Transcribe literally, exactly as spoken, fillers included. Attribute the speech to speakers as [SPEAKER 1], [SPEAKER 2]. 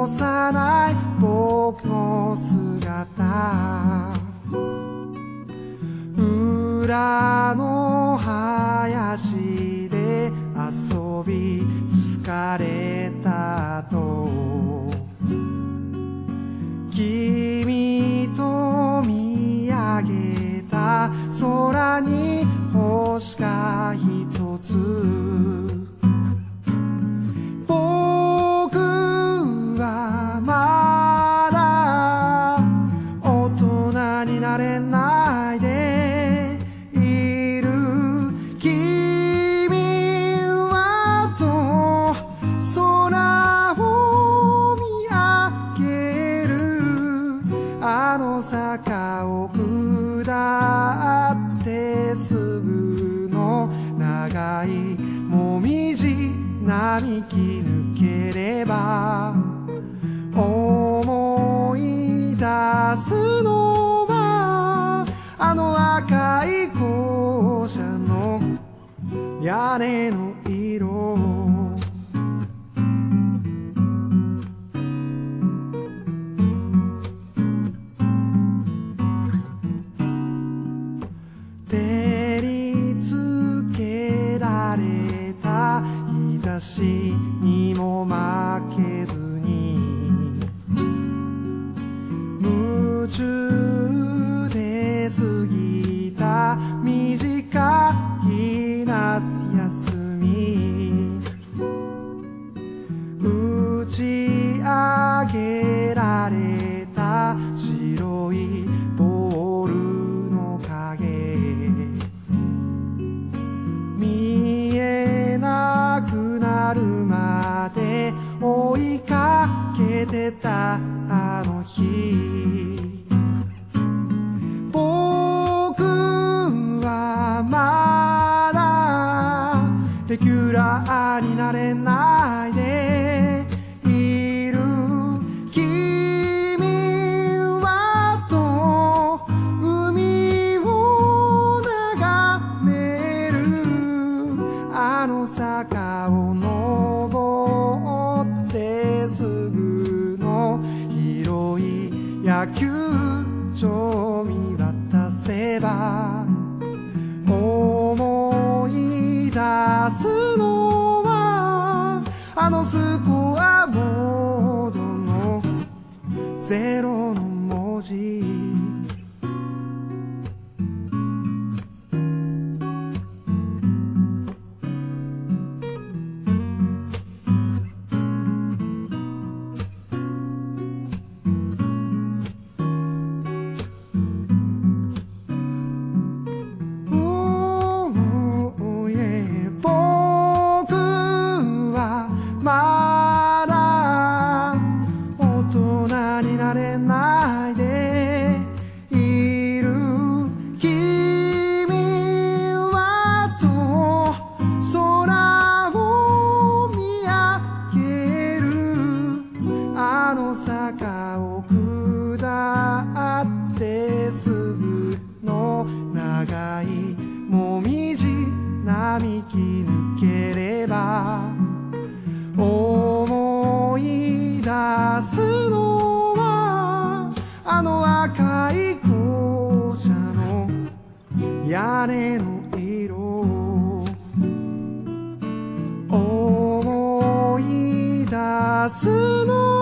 [SPEAKER 1] 幼い僕の姿、裏の林で遊び疲れたと、君と見上げた空に星が一つ、僕はまだ大人になれないでいる。君はと空を見上げる。あの坂を下ってすぐの長いもみじ並木抜ければ、思い出すのはあの赤い校舎の屋根の色。照りつけられた日差しにも負けずに、夢中で過ぎた短い夏休み、打ち上げられた白いボールの影、見えなくなるまで追いかけてたあの日、僕はまだレギュラーになれないでいる。君はと海を眺める。あの坂を登ってすぐの広い野球場見渡せば、思い出すのはあのスコアボードのゼロの文字。まだ大人になれないでいる。君はと空を見上げる。あの坂を下ってすぐの長いもみじ並木抜ければ、思い出すのはあの赤い校舎の屋根の色。思い出すの